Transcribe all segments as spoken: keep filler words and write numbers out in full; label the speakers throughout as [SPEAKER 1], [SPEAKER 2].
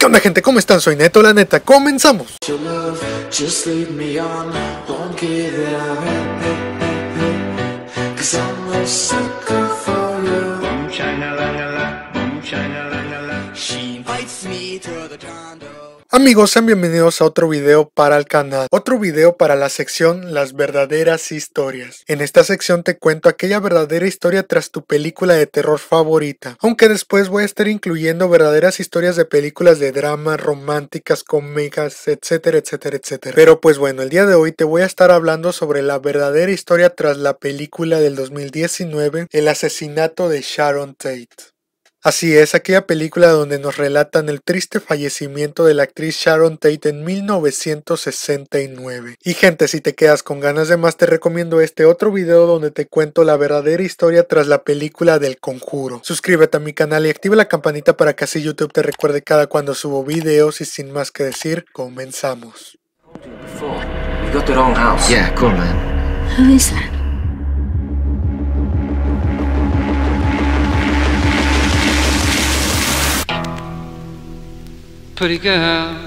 [SPEAKER 1] onda, gente? ¿Cómo están? Soy Neto, la neta. ¡Comenzamos! Amigos, sean bienvenidos a otro video para el canal, otro video para la sección Las verdaderas historias. En esta sección te cuento aquella verdadera historia tras tu película de terror favorita, aunque después voy a estar incluyendo verdaderas historias de películas de drama, románticas, cómicas, etcétera, etcétera, etcétera. Pero pues bueno, el día de hoy te voy a estar hablando sobre la verdadera historia tras la película del dos mil diecinueve, El asesinato de Sharon Tate. Así es, aquella película donde nos relatan el triste fallecimiento de la actriz Sharon Tate en mil novecientos sesenta y nueve. Y gente, si te quedas con ganas de más, te recomiendo este otro video donde te cuento la verdadera historia tras la película del Conjuro. Suscríbete a mi canal y activa la campanita para que así YouTube te recuerde cada cuando subo videos, y sin más que decir, comenzamos.
[SPEAKER 2] You got the wrong house.
[SPEAKER 3] Yeah, cool, man.
[SPEAKER 4] Who is that?
[SPEAKER 5] Pretty girl.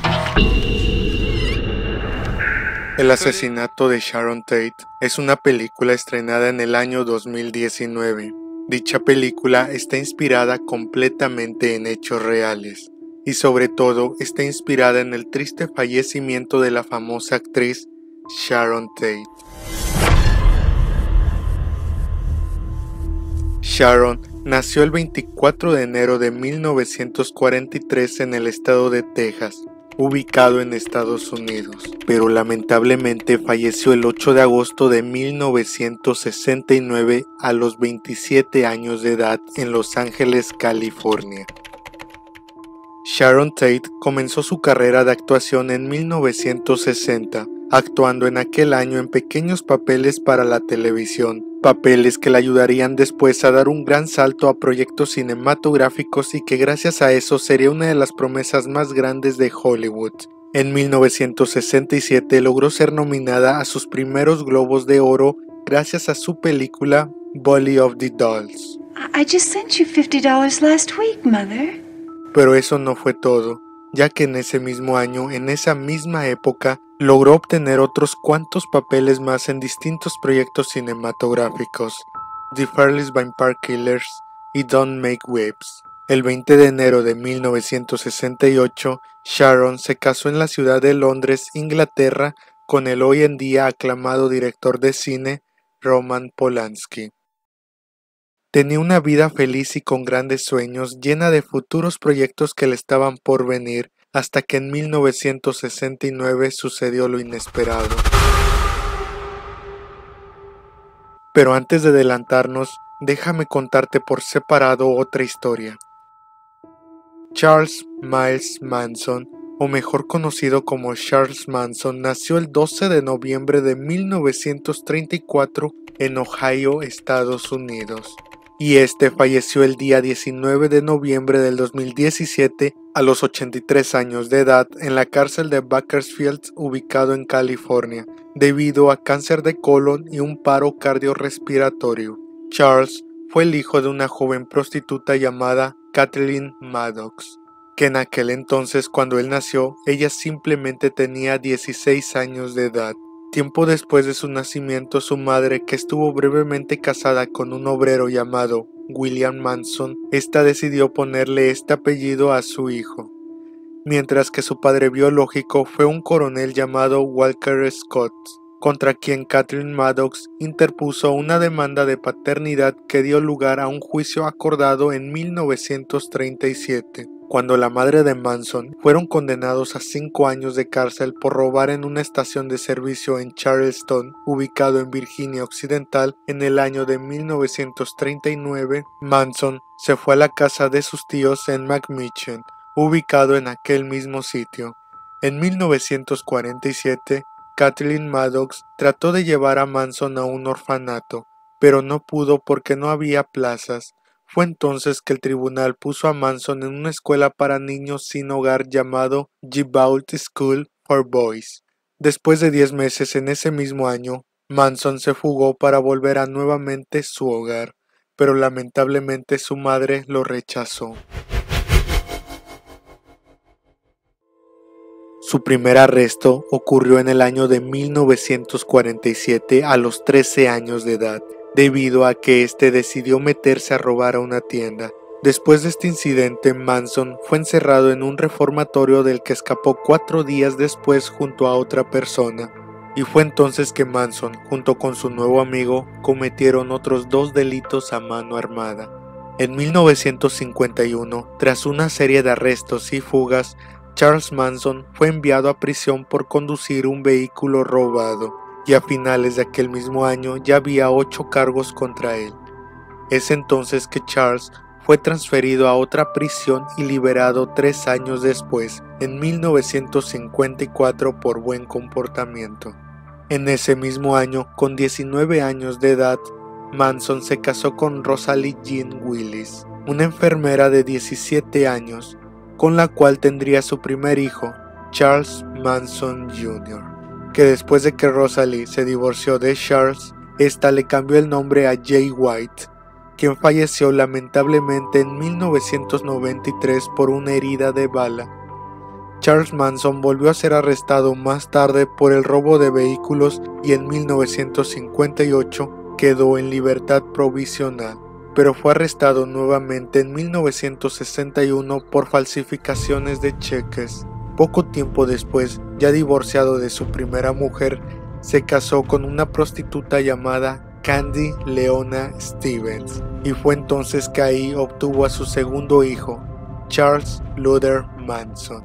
[SPEAKER 1] El asesinato de Sharon Tate es una película estrenada en el año dos mil diecinueve. Dicha película está inspirada completamente en hechos reales y sobre todo está inspirada en el triste fallecimiento de la famosa actriz Sharon Tate. Sharon nació el veinticuatro de enero de mil novecientos cuarenta y tres en el estado de Texas, ubicado en Estados Unidos, pero lamentablemente falleció el ocho de agosto de mil novecientos sesenta y nueve a los veintisiete años de edad en Los Ángeles, California. Sharon Tate comenzó su carrera de actuación en mil novecientos sesenta, actuando en aquel año en pequeños papeles para la televisión, papeles que le ayudarían después a dar un gran salto a proyectos cinematográficos y que gracias a eso sería una de las promesas más grandes de Hollywood. En mil novecientos sesenta y siete logró ser nominada a sus primeros Globos de Oro gracias a su película Bully of the Dolls.
[SPEAKER 4] I just sent you fifty dollars last week, Mother.
[SPEAKER 1] Pero eso no fue todo, ya que en ese mismo año, en esa misma época, logró obtener otros cuantos papeles más en distintos proyectos cinematográficos, The Fairless Vampire Killers y Don't Make Waves. El veinte de enero de mil novecientos sesenta y ocho, Sharon se casó en la ciudad de Londres, Inglaterra, con el hoy en día aclamado director de cine Roman Polanski. Tenía una vida feliz y con grandes sueños, llena de futuros proyectos que le estaban por venir, hasta que en mil novecientos sesenta y nueve sucedió lo inesperado. Pero antes de adelantarnos, déjame contarte por separado otra historia. Charles Miles Manson, o mejor conocido como Charles Manson, nació el doce de noviembre de mil novecientos treinta y cuatro en Ohio, Estados Unidos. Y este falleció el día diecinueve de noviembre del dos mil diecisiete a los ochenta y tres años de edad en la cárcel de Bakersfield, ubicado en California, debido a cáncer de colon y un paro cardiorrespiratorio. Charles fue el hijo de una joven prostituta llamada Kathleen Maddox, que en aquel entonces, cuando él nació, ella simplemente tenía dieciséis años de edad. Tiempo después de su nacimiento, su madre, que estuvo brevemente casada con un obrero llamado William Manson, esta decidió ponerle este apellido a su hijo, mientras que su padre biológico fue un coronel llamado Walker Scott, contra quien Kathleen Maddox interpuso una demanda de paternidad que dio lugar a un juicio acordado en mil novecientos treinta y siete. Cuando la madre de Manson fueron condenados a cinco años de cárcel por robar en una estación de servicio en Charleston, ubicado en Virginia Occidental, en el año de mil novecientos treinta y nueve, Manson se fue a la casa de sus tíos en McMichen, ubicado en aquel mismo sitio. En mil novecientos cuarenta y siete, Kathleen Maddox trató de llevar a Manson a un orfanato, pero no pudo porque no había plazas. Fue entonces que el tribunal puso a Manson en una escuela para niños sin hogar llamado Gibault School for Boys. Después de diez meses en ese mismo año, Manson se fugó para volver a nuevamente su hogar, pero lamentablemente su madre lo rechazó. Su primer arresto ocurrió en el año de mil novecientos cuarenta y siete a los trece años de edad, debido a que éste decidió meterse a robar a una tienda. Después de este incidente, Manson fue encerrado en un reformatorio del que escapó cuatro días después junto a otra persona, y fue entonces que Manson, junto con su nuevo amigo, cometieron otros dos delitos a mano armada. En mil novecientos cincuenta y uno, tras una serie de arrestos y fugas, Charles Manson fue enviado a prisión por conducir un vehículo robado, y a finales de aquel mismo año ya había ocho cargos contra él. Es entonces que Charles fue transferido a otra prisión y liberado tres años después, en mil novecientos cincuenta y cuatro, por buen comportamiento. En ese mismo año, con diecinueve años de edad, Manson se casó con Rosalie Jean Willis, una enfermera de diecisiete años, con la cual tendría su primer hijo, Charles Manson junior, que después de que Rosalie se divorció de Charles, ésta le cambió el nombre a Jay White, quien falleció lamentablemente en mil novecientos noventa y tres por una herida de bala. Charles Manson volvió a ser arrestado más tarde por el robo de vehículos y en mil novecientos cincuenta y ocho quedó en libertad provisional, pero fue arrestado nuevamente en mil novecientos sesenta y uno por falsificaciones de cheques. Poco tiempo después, ya divorciado de su primera mujer, se casó con una prostituta llamada Candy Leona Stevens, y fue entonces que ahí obtuvo a su segundo hijo, Charles Luther Manson.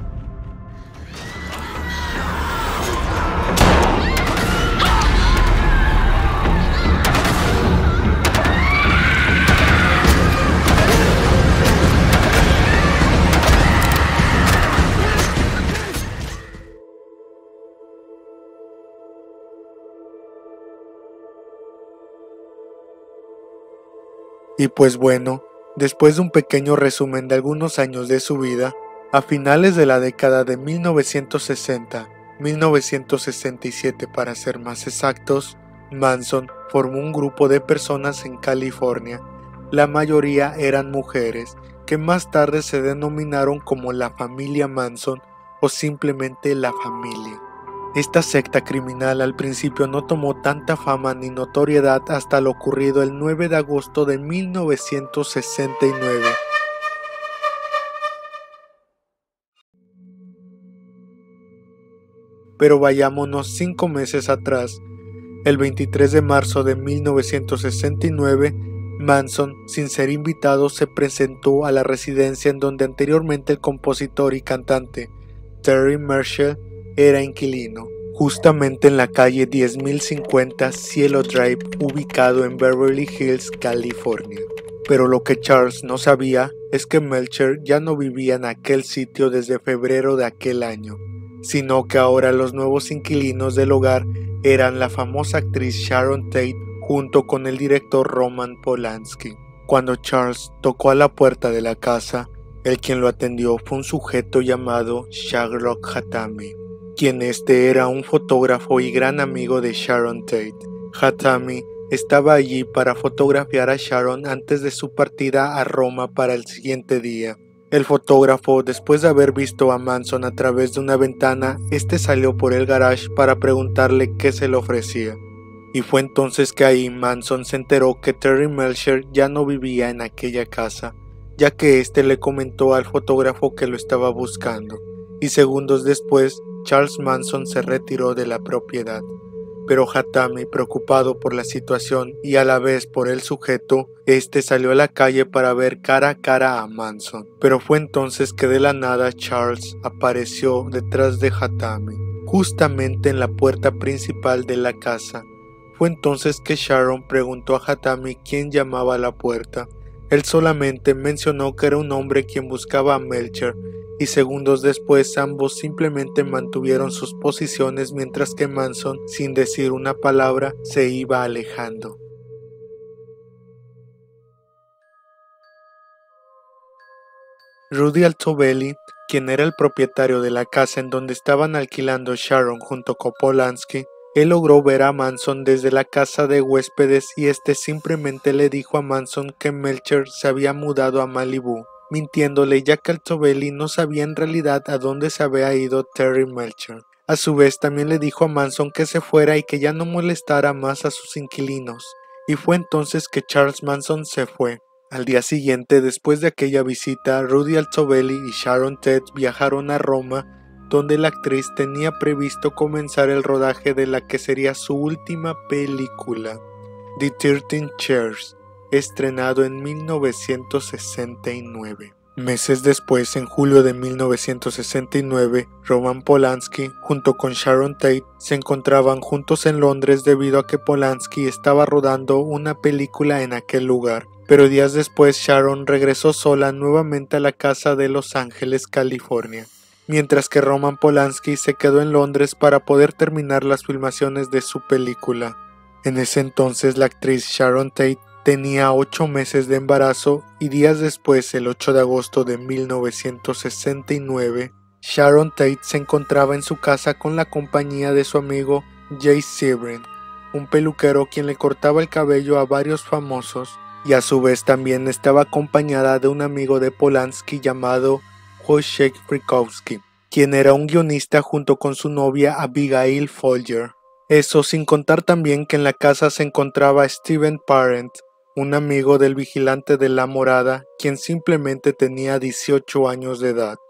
[SPEAKER 1] Y pues bueno, después de un pequeño resumen de algunos años de su vida, a finales de la década de mil novecientos sesenta, mil novecientos sesenta y siete para ser más exactos, Manson formó un grupo de personas en California. La mayoría eran mujeres, que más tarde se denominaron como la familia Manson o simplemente la familia. Esta secta criminal al principio no tomó tanta fama ni notoriedad hasta lo ocurrido el nueve de agosto de mil novecientos sesenta y nueve. Pero vayámonos cinco meses atrás. El veintitrés de marzo de mil novecientos sesenta y nueve, Manson, sin ser invitado, se presentó a la residencia en donde anteriormente el compositor y cantante Terry Marshall era inquilino, justamente en la calle diez mil cincuenta Cielo Drive, ubicado en Beverly Hills, California. Pero lo que Charles no sabía es que Melcher ya no vivía en aquel sitio desde febrero de aquel año, sino que ahora los nuevos inquilinos del hogar eran la famosa actriz Sharon Tate junto con el director Roman Polanski. Cuando Charles tocó a la puerta de la casa, el quien lo atendió fue un sujeto llamado Sherlock Hatami, quien este era un fotógrafo y gran amigo de Sharon Tate. Hatami estaba allí para fotografiar a Sharon antes de su partida a Roma para el siguiente día. El fotógrafo, después de haber visto a Manson a través de una ventana, este salió por el garage para preguntarle qué se le ofrecía. Y fue entonces que ahí Manson se enteró que Terry Melcher ya no vivía en aquella casa, ya que este le comentó al fotógrafo que lo estaba buscando, y segundos después Charles Manson se retiró de la propiedad. Pero Hatami, preocupado por la situación y a la vez por el sujeto, este salió a la calle para ver cara a cara a Manson. Pero fue entonces que de la nada Charles apareció detrás de Hatami, justamente en la puerta principal de la casa. Fue entonces que Sharon preguntó a Hatami quién llamaba a la puerta. Él solamente mencionó que era un hombre quien buscaba a Melcher, y segundos después ambos simplemente mantuvieron sus posiciones mientras que Manson, sin decir una palabra, se iba alejando. Rudy Altobelli, quien era el propietario de la casa en donde estaban alquilando Sharon junto con Polanski, él logró ver a Manson desde la casa de huéspedes y este simplemente le dijo a Manson que Melcher se había mudado a Malibú. mintiéndole ya que Altobelli no sabía en realidad a dónde se había ido Terry Melcher. A su vez también le dijo a Manson que se fuera y que ya no molestara más a sus inquilinos, y fue entonces que Charles Manson se fue. Al día siguiente, después de aquella visita, Rudy Altobelli y Sharon Tate viajaron a Roma, donde la actriz tenía previsto comenzar el rodaje de la que sería su última película, The Thirteen Chairs, estrenado en mil novecientos sesenta y nueve. Meses después, en julio de mil novecientos sesenta y nueve, Roman Polanski, junto con Sharon Tate, se encontraban juntos en Londres debido a que Polanski estaba rodando una película en aquel lugar. Pero días después, Sharon regresó sola nuevamente a la casa de Los Ángeles, California, mientras que Roman Polanski se quedó en Londres para poder terminar las filmaciones de su película. En ese entonces, la actriz Sharon Tate tenía ocho meses de embarazo y días después, el ocho de agosto de mil novecientos sesenta y nueve, Sharon Tate se encontraba en su casa con la compañía de su amigo Jay Sebring, un peluquero quien le cortaba el cabello a varios famosos, y a su vez también estaba acompañada de un amigo de Polanski llamado Wojciech Frykowski, quien era un guionista junto con su novia Abigail Folger. Eso sin contar también que en la casa se encontraba Steven Parent, un amigo del vigilante de la morada, quien simplemente tenía dieciocho años de edad.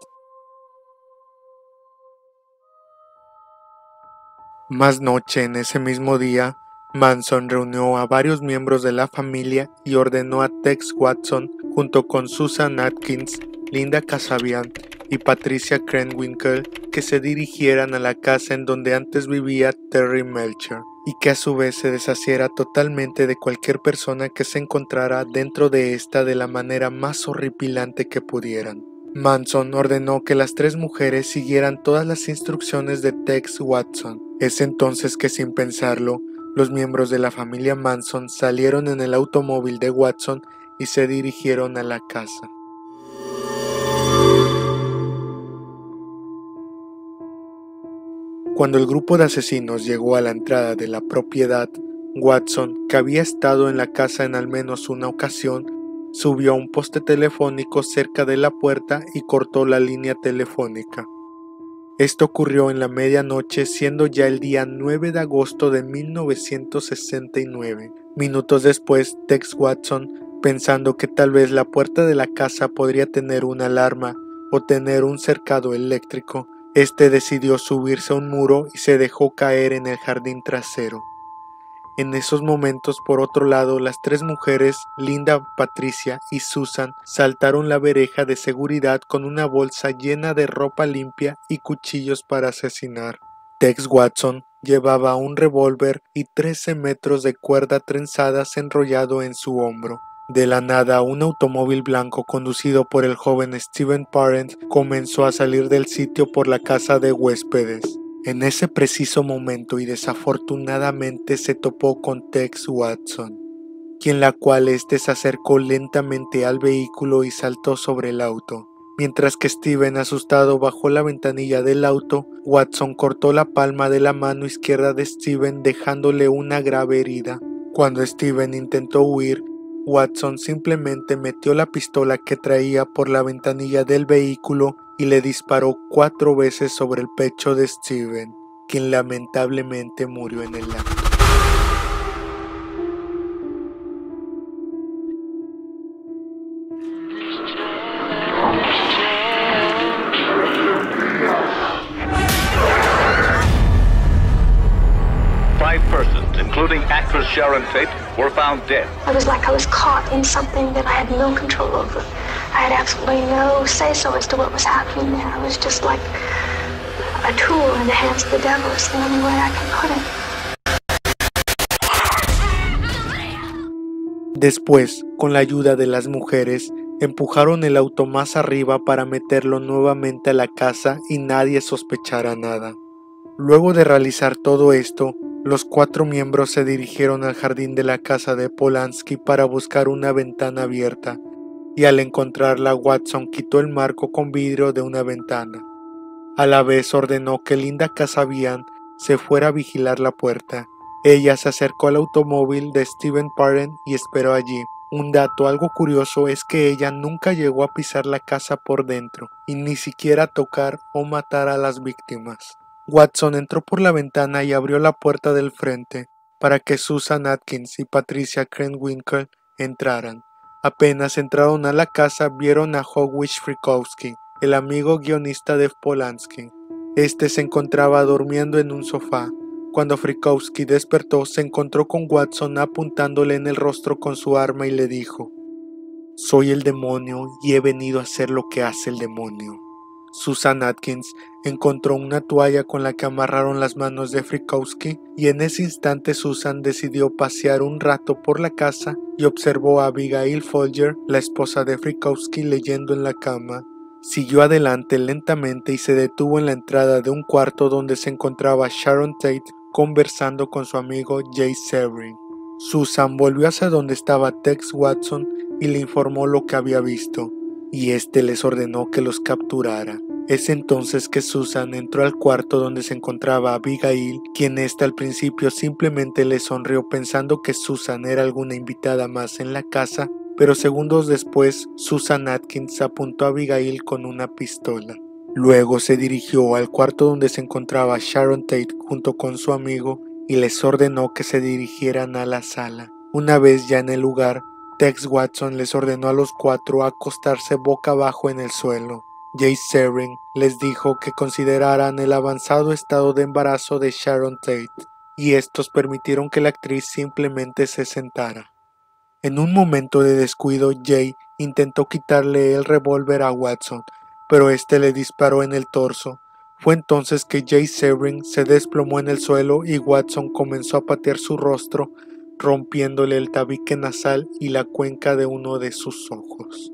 [SPEAKER 1] Más noche en ese mismo día, Manson reunió a varios miembros de la familia y ordenó a Tex Watson, junto con Susan Atkins, Linda Kasabian y Patricia Krenwinkel, que se dirigieran a la casa en donde antes vivía Terry Melcher, y que a su vez se deshaciera totalmente de cualquier persona que se encontrara dentro de esta de la manera más horripilante que pudieran. Manson ordenó que las tres mujeres siguieran todas las instrucciones de Tex Watson. Es entonces que, sin pensarlo, los miembros de la familia Manson salieron en el automóvil de Watson y se dirigieron a la casa. Cuando el grupo de asesinos llegó a la entrada de la propiedad, Watson, que había estado en la casa en al menos una ocasión, subió a un poste telefónico cerca de la puerta y cortó la línea telefónica. Esto ocurrió en la medianoche, siendo ya el día nueve de agosto de mil novecientos sesenta y nueve. Minutos después, Tex Watson, pensando que tal vez la puerta de la casa podría tener una alarma o tener un cercado eléctrico, este decidió subirse a un muro y se dejó caer en el jardín trasero. En esos momentos, por otro lado, las tres mujeres, Linda, Patricia y Susan, saltaron la verja de seguridad con una bolsa llena de ropa limpia y cuchillos para asesinar. Tex Watson llevaba un revólver y trece metros de cuerda trenzadas enrollado en su hombro. De la nada, un automóvil blanco conducido por el joven Steven Parent comenzó a salir del sitio por la casa de huéspedes. En ese preciso momento y desafortunadamente se topó con Tex Watson, quien la cual éste se acercó lentamente al vehículo y saltó sobre el auto. Mientras que Steven, asustado, bajó la ventanilla del auto, Watson cortó la palma de la mano izquierda de Steven dejándole una grave herida. Cuando Steven intentó huir, Watson simplemente metió la pistola que traía por la ventanilla del vehículo y le disparó cuatro veces sobre el pecho de Steven, quien lamentablemente murió en el acto.
[SPEAKER 3] Five persons, including actress Sharon Tate, were found dead.
[SPEAKER 5] I was like I was caught in something that I had no control over. I had absolutely no say-so as to what was happening there. I was just like a tool in the hands of the devil. It's the only way I can put it.
[SPEAKER 1] Después, con la ayuda de las mujeres, empujaron el auto más arriba para meterlo nuevamente a la casa y nadie sospechara nada. Luego de realizar todo esto, los cuatro miembros se dirigieron al jardín de la casa de Polanski para buscar una ventana abierta, y al encontrarla, Watson quitó el marco con vidrio de una ventana. A la vez ordenó que Linda Kasabian se fuera a vigilar la puerta. Ella se acercó al automóvil de Steven Parent y esperó allí. Un dato algo curioso es que ella nunca llegó a pisar la casa por dentro y ni siquiera tocar o matar a las víctimas. Watson entró por la ventana y abrió la puerta del frente para que Susan Atkins y Patricia Krenwinkel entraran. Apenas entraron a la casa, vieron a Howard Frykowski, el amigo guionista de Polanski. Este se encontraba durmiendo en un sofá. Cuando Frykowski despertó, se encontró con Watson apuntándole en el rostro con su arma y le dijo: «Soy el demonio y he venido a hacer lo que hace el demonio». Susan Atkins encontró una toalla con la que amarraron las manos de Frykowski y en ese instante Susan decidió pasear un rato por la casa y observó a Abigail Folger, la esposa de Frykowski, leyendo en la cama. Siguió adelante lentamente y se detuvo en la entrada de un cuarto donde se encontraba Sharon Tate conversando con su amigo Jay Sebring. Susan volvió hacia donde estaba Tex Watson y le informó lo que había visto, y este les ordenó que los capturara. Es entonces que Susan entró al cuarto donde se encontraba Abigail, quien ésta al principio simplemente le sonrió pensando que Susan era alguna invitada más en la casa, pero segundos después Susan Atkins apuntó a Abigail con una pistola. Luego se dirigió al cuarto donde se encontraba Sharon Tate junto con su amigo y les ordenó que se dirigieran a la sala. Una vez ya en el lugar, Tex Watson les ordenó a los cuatro acostarse boca abajo en el suelo. Jay Sebring les dijo que consideraran el avanzado estado de embarazo de Sharon Tate, y estos permitieron que la actriz simplemente se sentara. En un momento de descuido, Jay intentó quitarle el revólver a Watson, pero este le disparó en el torso. Fue entonces que Jay Sebring se desplomó en el suelo y Watson comenzó a patear su rostro, rompiéndole el tabique nasal y la cuenca de uno de sus ojos.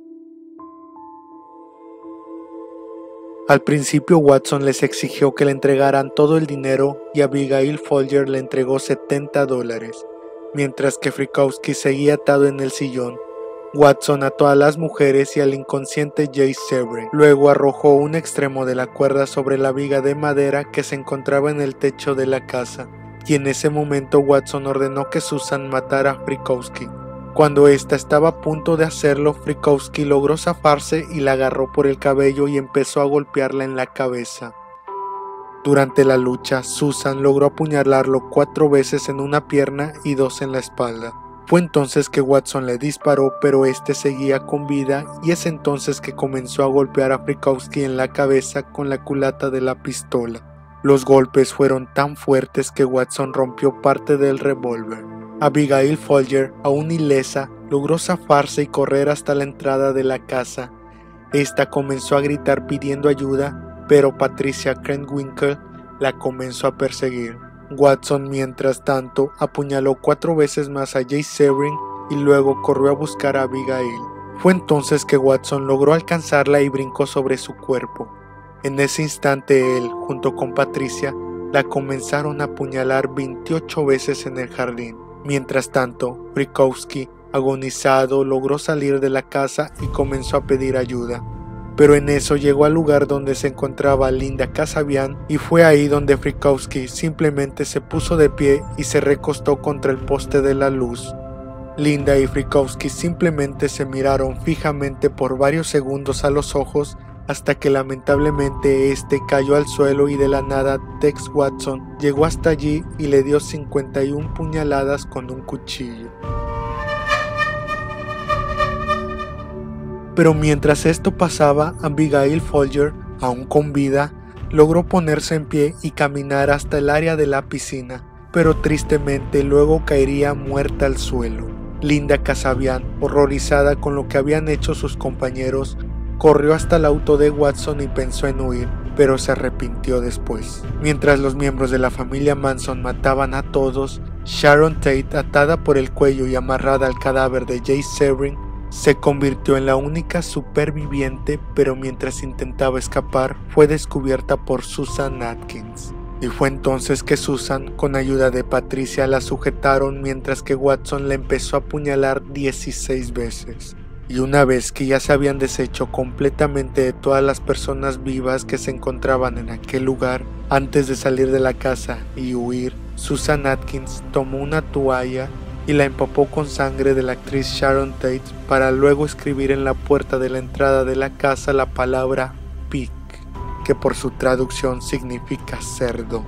[SPEAKER 1] Al principio Watson les exigió que le entregaran todo el dinero y Abigail Folger le entregó setenta dólares, mientras que Frykowski seguía atado en el sillón. Watson ató a las mujeres y al inconsciente Jay Sebring. Luego arrojó un extremo de la cuerda sobre la viga de madera que se encontraba en el techo de la casa, y en ese momento Watson ordenó que Susan matara a Frykowski. Cuando ésta estaba a punto de hacerlo, Frykowski logró zafarse y la agarró por el cabello y empezó a golpearla en la cabeza. Durante la lucha, Susan logró apuñalarlo cuatro veces en una pierna y dos en la espalda. Fue entonces que Watson le disparó, pero este seguía con vida, y es entonces que comenzó a golpear a Frykowski en la cabeza con la culata de la pistola. Los golpes fueron tan fuertes que Watson rompió parte del revólver. Abigail Folger, aún ilesa, logró zafarse y correr hasta la entrada de la casa. Esta comenzó a gritar pidiendo ayuda, pero Patricia Krenwinkel la comenzó a perseguir. Watson, mientras tanto, apuñaló cuatro veces más a Jay Sebring y luego corrió a buscar a Abigail. Fue entonces que Watson logró alcanzarla y brincó sobre su cuerpo. En ese instante él, junto con Patricia, la comenzaron a apuñalar veintiocho veces en el jardín. Mientras tanto, Frykowski, agonizado, logró salir de la casa y comenzó a pedir ayuda. Pero en eso llegó al lugar donde se encontraba Linda Kasabian y fue ahí donde Frykowski simplemente se puso de pie y se recostó contra el poste de la luz. Linda y Frykowski simplemente se miraron fijamente por varios segundos a los ojos hasta que lamentablemente este cayó al suelo y de la nada Tex Watson llegó hasta allí y le dio cincuenta y una puñaladas con un cuchillo. Pero mientras esto pasaba, Abigail Folger, aún con vida, logró ponerse en pie y caminar hasta el área de la piscina, pero tristemente luego caería muerta al suelo. Linda Kasabian, horrorizada con lo que habían hecho sus compañeros, corrió hasta el auto de Watson y pensó en huir, pero se arrepintió después. Mientras los miembros de la familia Manson mataban a todos, Sharon Tate, atada por el cuello y amarrada al cadáver de Jay Sebring, se convirtió en la única superviviente, pero mientras intentaba escapar fue descubierta por Susan Atkins. Y fue entonces que Susan, con ayuda de Patricia, la sujetaron mientras que Watson la empezó a apuñalar dieciséis veces. Y una vez que ya se habían deshecho completamente de todas las personas vivas que se encontraban en aquel lugar, antes de salir de la casa y huir, Susan Atkins tomó una toalla y la empapó con sangre de la actriz Sharon Tate para luego escribir en la puerta de la entrada de la casa la palabra pig, que por su traducción significa cerdo.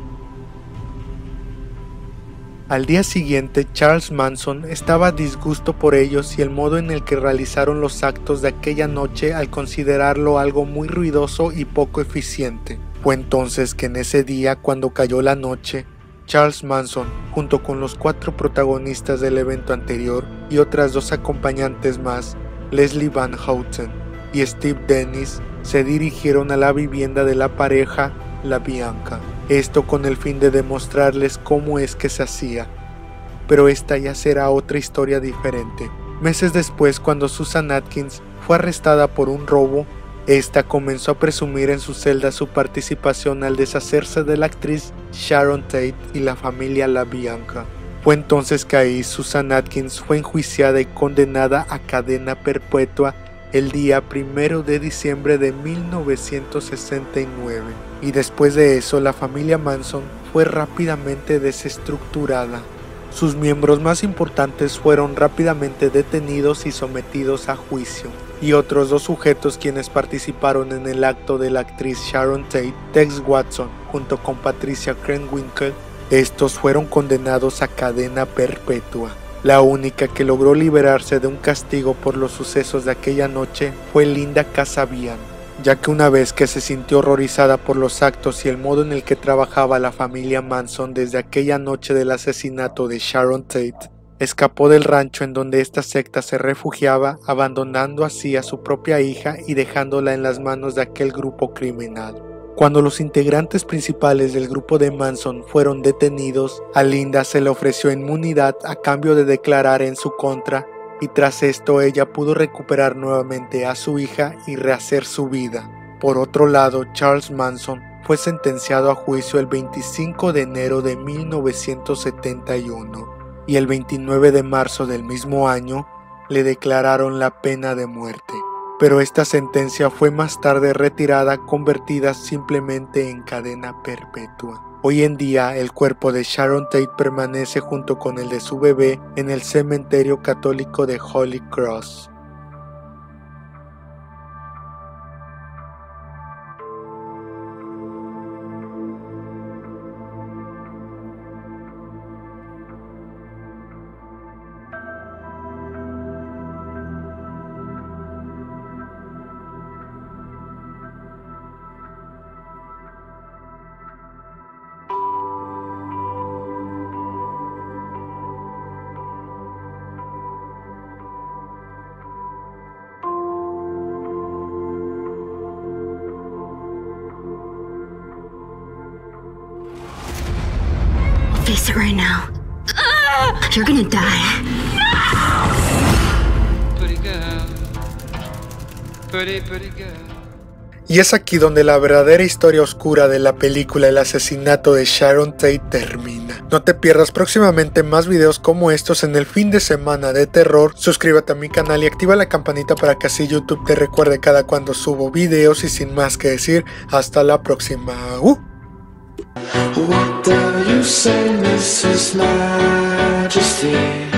[SPEAKER 1] Al día siguiente, Charles Manson estaba a disgusto por ellos y el modo en el que realizaron los actos de aquella noche al considerarlo algo muy ruidoso y poco eficiente. Fue entonces que en ese día, cuando cayó la noche, Charles Manson, junto con los cuatro protagonistas del evento anterior y otras dos acompañantes más, Leslie Van Houten y Steve Dennis, se dirigieron a la vivienda de la pareja La Bianca, esto con el fin de demostrarles cómo es que se hacía. Pero esta ya será otra historia diferente. Meses después, cuando Susan Atkins fue arrestada por un robo, esta comenzó a presumir en su celda su participación al deshacerse de la actriz Sharon Tate y la familia La Bianca. Fue entonces que ahí Susan Atkins fue enjuiciada y condenada a cadena perpetua el día primero de diciembre de mil novecientos sesenta y nueve. Y después de eso, la familia Manson fue rápidamente desestructurada. Sus miembros más importantes fueron rápidamente detenidos y sometidos a juicio, y otros dos sujetos quienes participaron en el acto de la actriz Sharon Tate, Tex Watson, junto con Patricia Krenwinkel, estos fueron condenados a cadena perpetua. La única que logró liberarse de un castigo por los sucesos de aquella noche fue Linda Kasabian, ya que una vez que se sintió horrorizada por los actos y el modo en el que trabajaba la familia Manson desde aquella noche del asesinato de Sharon Tate, escapó del rancho en donde esta secta se refugiaba, abandonando así a su propia hija y dejándola en las manos de aquel grupo criminal. Cuando los integrantes principales del grupo de Manson fueron detenidos, a Linda se le ofreció inmunidad a cambio de declarar en su contra, y tras esto ella pudo recuperar nuevamente a su hija y rehacer su vida. Por otro lado, Charles Manson fue sentenciado a juicio el veinticinco de enero de mil novecientos setenta y uno, y el veintinueve de marzo del mismo año le declararon la pena de muerte. Pero esta sentencia fue más tarde retirada, convertida simplemente en cadena perpetua. Hoy en día, el cuerpo de Sharon Tate permanece junto con el de su bebé en el cementerio católico de Holy Cross.
[SPEAKER 6] Face it right now. You're gonna die.
[SPEAKER 7] Pretty girl. Pretty, pretty girl.
[SPEAKER 1] Y es aquí donde la verdadera historia oscura de la película El asesinato de Sharon Tate termina. No te pierdas próximamente más videos como estos en el fin de semana de terror. Suscríbete a mi canal y activa la campanita para que así YouTube te recuerde cada cuando subo videos. Y sin más que decir, hasta la próxima. ¡Uh!
[SPEAKER 8] What do you say, Missus Majesty?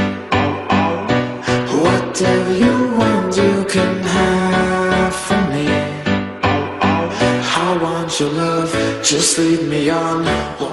[SPEAKER 8] Whatever you want, you can have from me. I want your love, just lead me on.